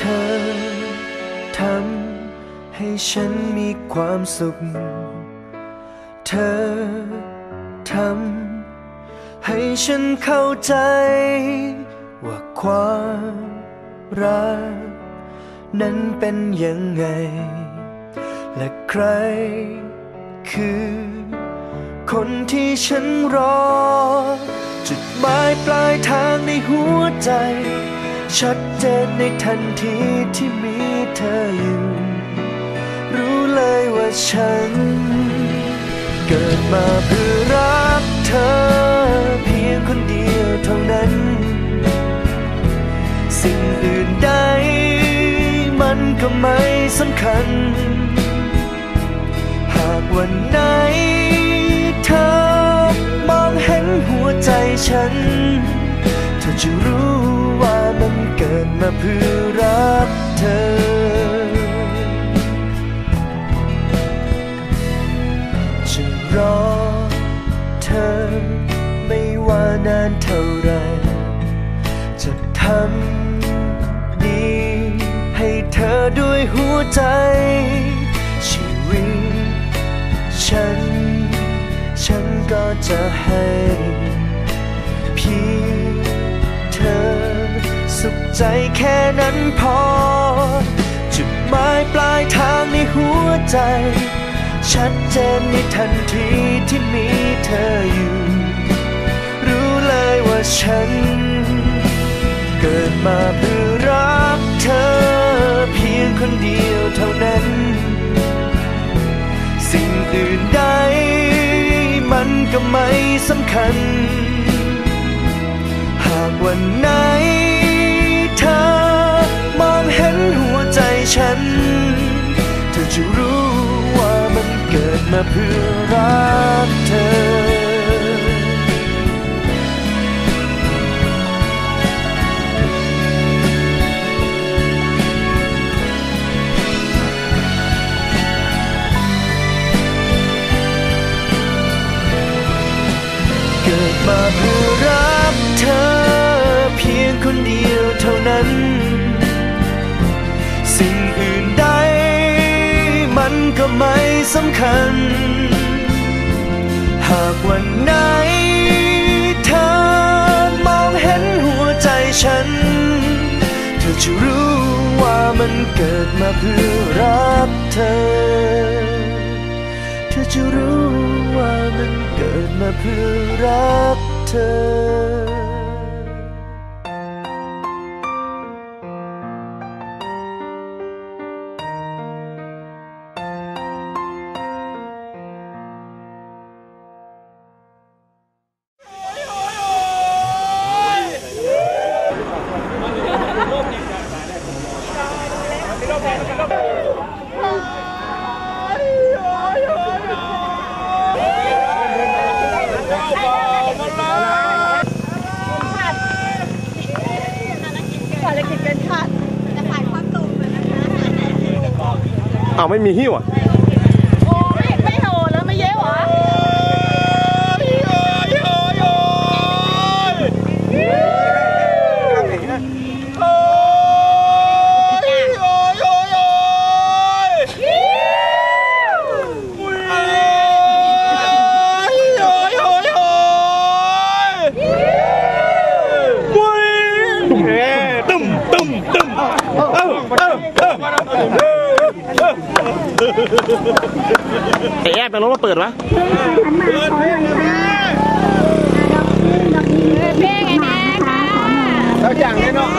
ธอทำให้ฉันมีความสุขเธอทำให้ฉันเข้าใจว่าความรักนั้นเป็นยังไงและใครคือคนที่ฉันรอจุดหมายปลายทางในหัวใจชัดเจนในทันทีที่มีเธออยู่รู้เลยว่าฉันเกิดมาเพื่อรักเธอเพียงคนเดียวเท่านั้นสิ่งอื่นใดมันก็ไม่สำคัญหากวันไหนเธอมองเห็นหัวใจฉันเธอจะรู้ว่ามันเกิดมาเพื่อรักเธอจะรอเธอไม่ว่านานเท่าไรจะทำดีให้เธอด้วยหัวใจชีวิตฉันก็จะให้เพียงเธอสุขใจแค่นั้นพอจุดหมายปลายทางในหัวใจชัดเจนในทันทีที่มีเธออยู่รู้เลยว่าฉันเกิดมาเพื่อรักเธอเพียงคนเดียวเท่านั้นสิ่งอื่นใดมันก็ไม่สำคัญหากวันไหนเธอมองเห็นหัวใจฉันเธอจะรู้ว่ามันเกิดมาเพื่อรักเธอเกิดมาเพื่อรักเธอเพียงคนเดียวเท่านั้นสิ่งอื่นใดมันก็ไม่สำคัญหากวันไหนเธอมองเห็นหัวใจฉันเธอจะรู้ว่ามันเกิดมาเพื่อรักเธอเธอจะรู้ว่ามันเกิดมาเพื่อรักเธอไม่มีหิ้วอ่ะโอ้ยไม่โหแล้วไม่เยอะหรอไอ้แอบเป็นรถมาเปิดวะเพลงไงแม่ค่ะแล้วอย่างนี้เนาะ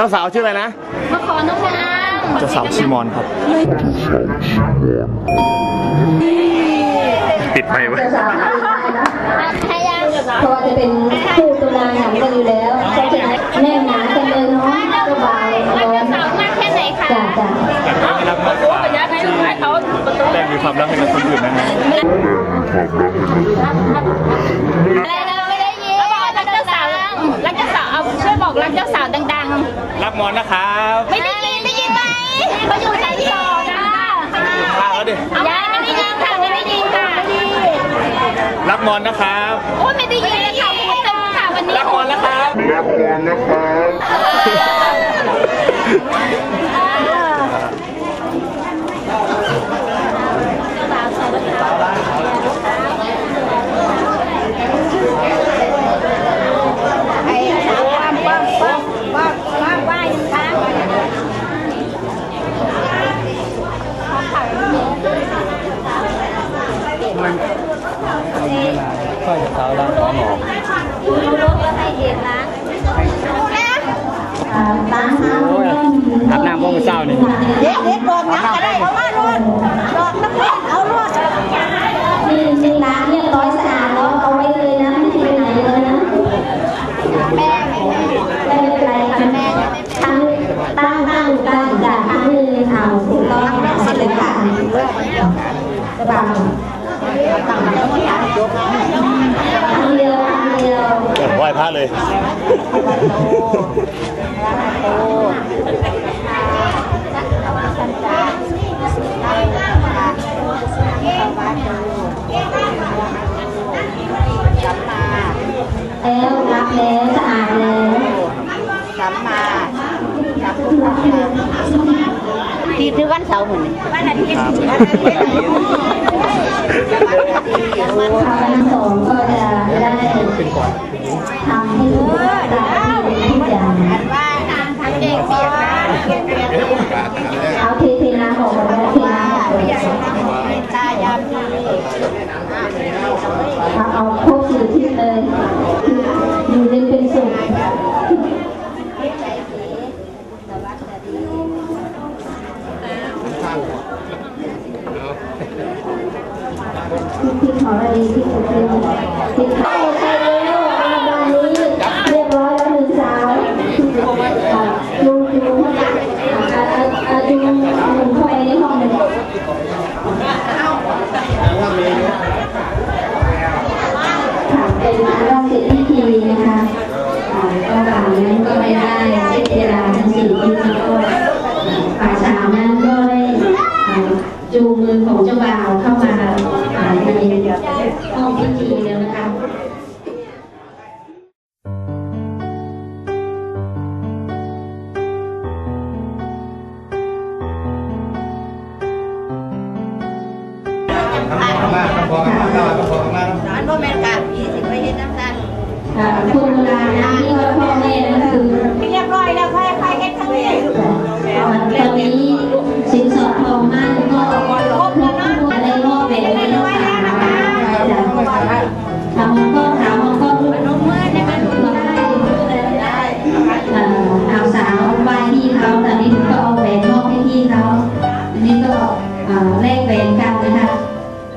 จ้าสาวชื่ออะไรนะมาขอน้องนางเจ้าสาวชิมอนครับปิดไปไว้ให้ยังเพราะว่าจะเป็นคู่ตุลาหนังกันอยู่แล้วจะเป็นแน่นหนากันเลยเนาะสบายร้อนสาวมากแค่ไหนคะจ้าจ้าระยะไหนให้เขาแต่มีความรักให้กับคนอื่นนะฮะอะไรนะไม่ได้ยินรักเจ้าสาวรักเจ้าสาวเอาช่วยบอกรักเจ้าสาวดังรักมอนนะครับๆไม่ได้ยินไหมเขาอยู่ชั้นสองนะข้าวดิยายไม่ได้ยินค่ะไม่ได้ยินค่ะรักมอนนะครับโอ้ไม่ได้ยินค่ะพูดเต็มค่ะวันนี้รักมอนนะครับตั้งน้อาบน้ำก็ไม่เศร้านี่เด็กบอกนะก็ได้เอามาโดนดอกน้ำแข็งเอาลวดนี่ล้างเรียบร้อยสะอาดแล้วเอาไว้เลยนะไม่ไปไหนเลยนะไม่เป็นไรค่ะแม่ตั้งจ้ะตั้งมือเอาร้อนเสร็จเลยค่ะสบายทำเดียวไหว้พระเลยแล้วรับแล้วสะอาดแล้วสัมมาที่ถือวันเสาร์เหมือนวันอาทิตย์วันสองก็จะได้ทำให้รู้ว่าทุกอย่างเอาเทน้ำออกมาเทน้ำออกเอาพวกสื่อที่เลยอยู่เย็นเป็นสุขที่ขออะไรที่สุดที่เข้าไปแล้ววันนี้เรียบร้อยแล้วหนึ่งสาวดูเข้าไปในห้องเลยเป็นรอบเสร็จพิธีนะคะก็บ่าวนั้นก็ไม่ได้เสร็จเวลาทั้ง4พิธีก็ฝ่ายสาวนั้นก็ได้จูงมือของเจ้าบ่าวเข้ามาในห้องพิธีแล้วนะคะมันก็เป็นการที่สิไปเห็นน้ำตาลคุณโบราณนะที่ว่าพ่อแม่นั่นคือเรียบร้อยแล้วใครเห็นทั้งนี้ตอนนี้สินสอดทองมั่นก็อะไรก็เป็นไม่น้อยแล้วนะคะทำก็ถามก็รู้น้องเมื่อได้ไหมได้เอาสาวไหว้พี่เขาแต่นี่ก็เอาแหวนมอบให้พี่เขาอันนี้ก็แลกแหวนกันนะคะ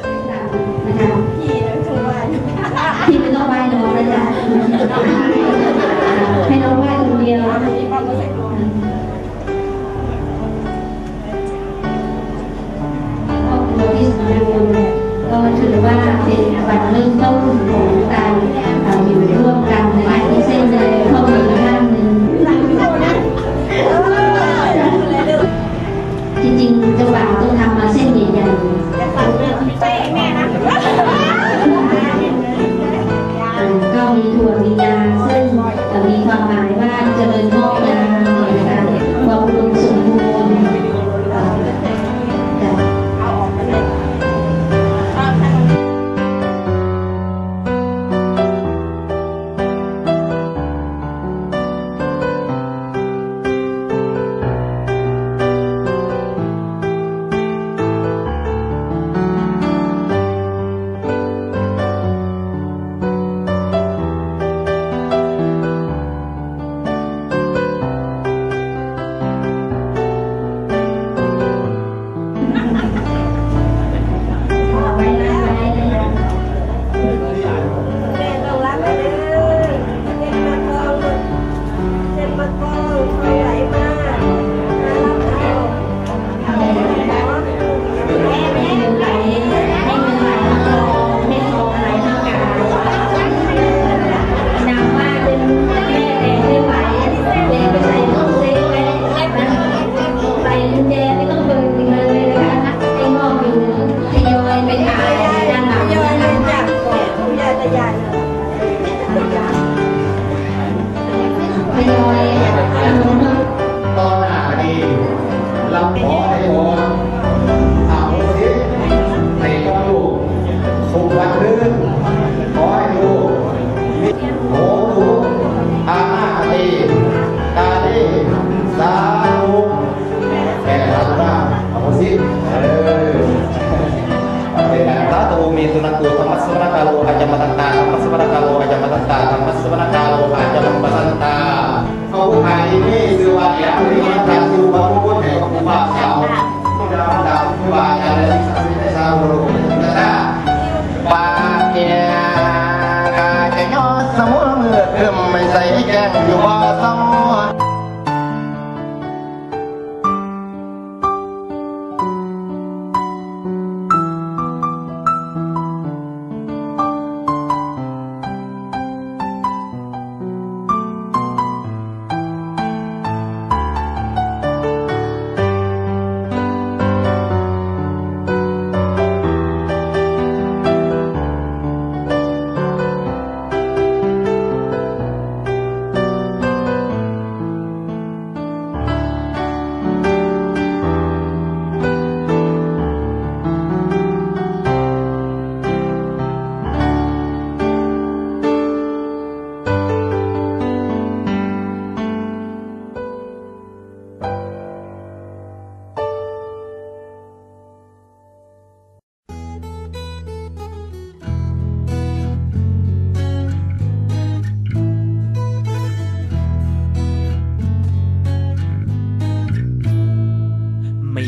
พี่ไม่ต้องไหว้น้องนะจ๊ะ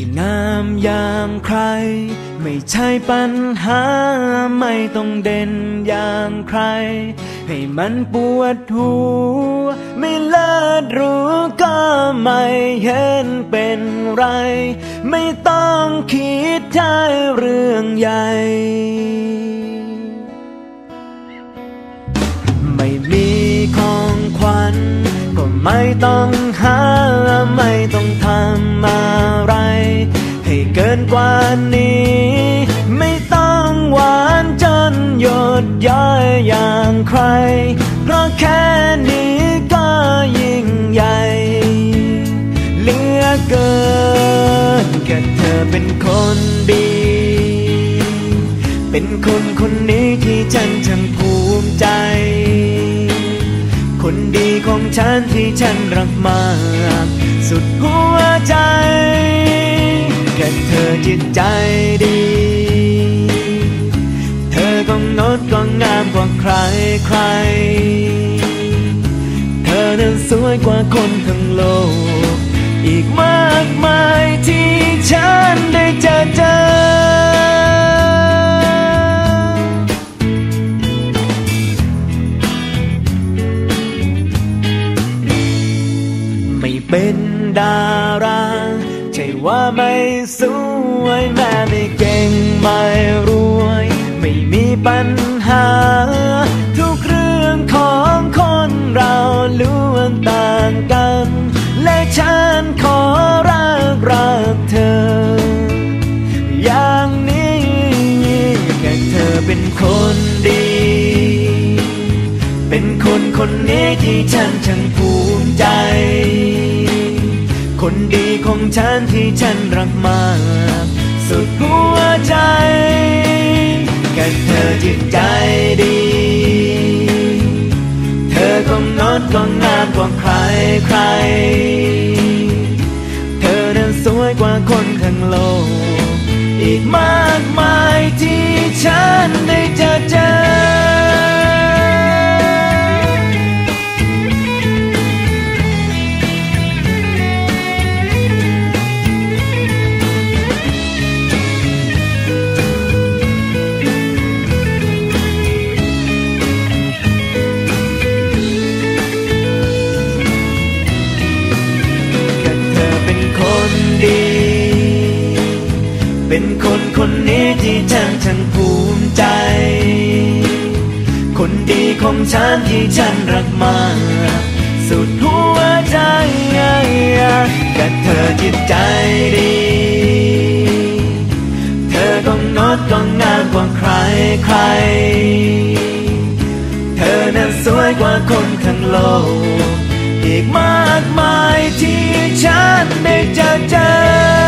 งามยามใครไม่ใช่ปัญหาไม่ต้องเด่นอย่างใครให้มันปวดหัวไม่เลิศรู้ก็ไม่เห็นเป็นไรไม่ต้องคิดใช่เรื่องใหญ่ไม่มีของขวัญก็ไม่ต้องหาไม่ต้องทำอะไรให้เกินกว่านี้ไม่ต้องหวานจนหยดย้อยอย่างใครเพราะแค่นี้ก็ยิ่งใหญ่เหลือเกินแค่เธอเป็นคนดีเป็นคนคนนี้ที่ฉันช่างภูมิใจคนดีของฉันที่ฉันรักมากสุดหัวใจแค่เธอจิตใจดีเธอก็งดก็งามกว่าใครใครเธอนั้นสวยกว่าคนทั้งโลกอีกมากมายที่ฉันได้เจอไม่เป็นดาราใช่ว่าไม่สวยแม่ไม่เก่งไม่รวยไม่มีปัญหาทุกเรื่องของคนเราล้วนต่างกันและฉันขอรักเธออย่างนี้แค่เธอเป็นคนดีเป็นคนคนนี้ที่ฉันช่างภูมิใจคนดีของฉันที่ฉันรักมากสุดหัวใจแค่เธอจิตใจดีเธอก็งดก็งามกว่าใครใครเธอนั้นสวยกว่าคนทั้งโลกอีกมากมายที่ฉันได้เจอเป็นคนคนนี้ที่ฉันช่างภูมิใจคนดีของฉันที่ฉันรักมากสุดหัวใจแค่เธอจิตใจดีเธอก็งดก็งามกว่าใครใครเธอนั้นสวยกว่าคนทั้งโลกอีกมากมายที่ฉันได้เจอ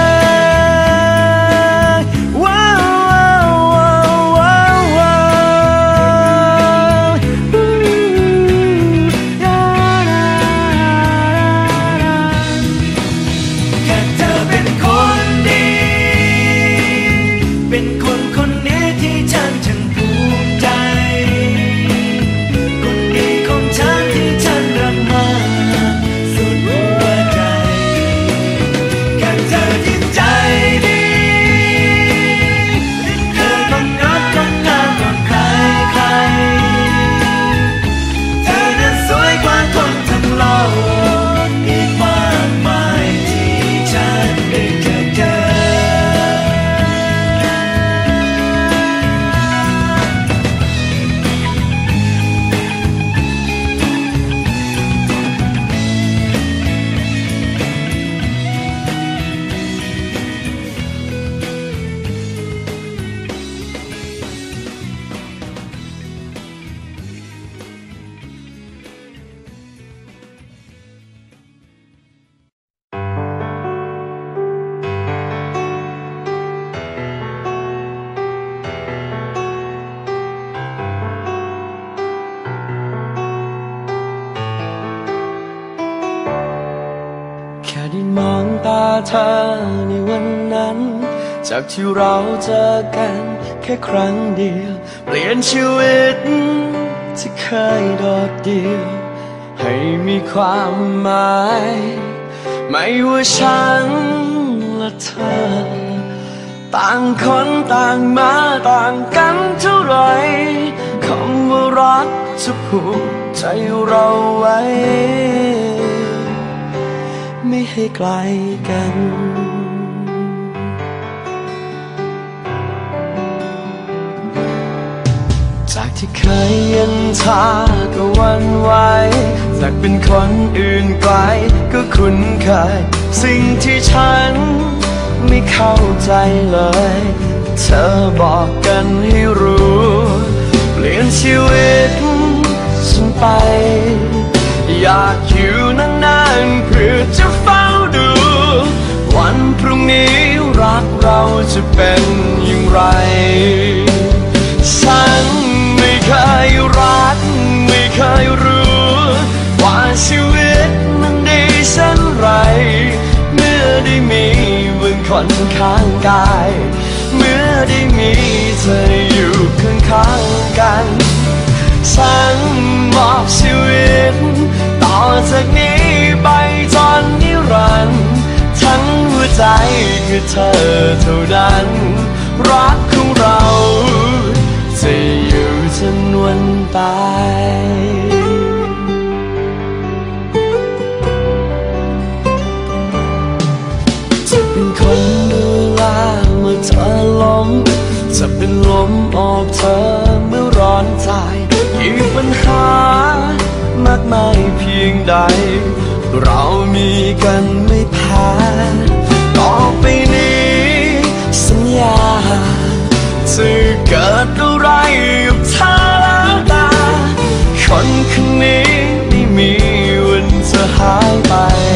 เธอในวันนั้นจากที่เราเจอกันแค่ครั้งเดียวเปลี่ยนชีวิตที่เคยโดดเดี่ยวให้มีความหมายไม่ว่าฉันและเธอคนต่างมาต่างกันเท่าไรคำว่ารักจะผูกใจเราไว้ไม่ให้ไกลกันจากที่เคยเย็นชาก็หวั่นไหวจากเป็นคนอื่นไกลก็คุ้นเคยสิ่งที่ฉันไม่เข้าใจเลยเธอบอกกันให้รู้เปลี่ยนชีวิตฉันไปอยากอยู่นานๆเพื่อจะเฝ้าดูวันพรุ่งนี้รักเราจะเป็นอย่างไรฉันไม่เคยรักไม่เคยรู้ว่าชีวิตมันดีเช่นไรเมื่อได้มีมึงคนข้างกายเมื่อได้มีเธออยู่ข้างๆกันฉันมอบชีวิตต่อจากนี้ไปจนนิรันดร์ทั้งหัวใจคือเธอเท่านั้นรักของเราจะอยู่จนวันตายจะเป็นคนดูแลเมื่อเธอล้มจะเป็นลมออกเธอเมื่อร้อนใจกี่ปัญหามากมายเพียงใดเรามีกันไม่แพ้ต่อไปนี้สัญญาจะเกิดอะไรกับเธอแล้วตาคนคนนี้ไม่มีวันจะหายไป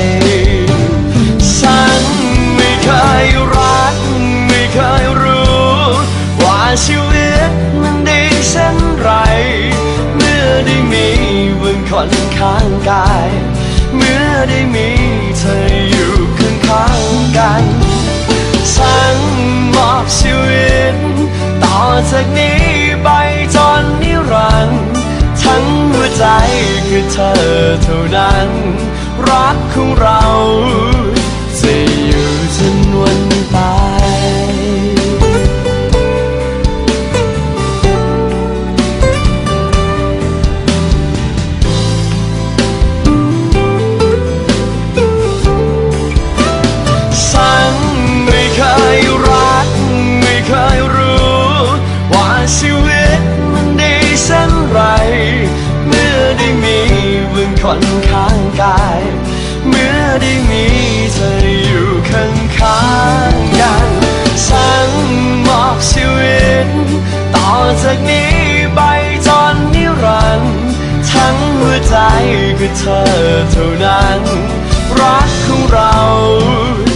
ฉันไม่เคยรักไม่เคยรู้ว่าชีวิตมันดีเช่นไรเมื่อได้มีมึงคนข้างกายเมื่อได้มีเธออยู่ข้างๆกันฉันมอบชีวิตต่อจากนี้ไปจนนิรันดร์ทั้งหัวใจคือเธอเท่านั้นรักของเราจะอยู่จนวันตายฉันไม่เคยรักไม่เคยรู้ว่าชีวิตมันดีเช่นไรเมื่อได้มีมึงคนข้างกายเมื่อได้มีเธออยู่ข้างๆกันฉันมอบชีวิตต่อจากนี้ไปจนนิรันดร์ทั้งหัวใจคือเธอเท่านั้นรักของเรา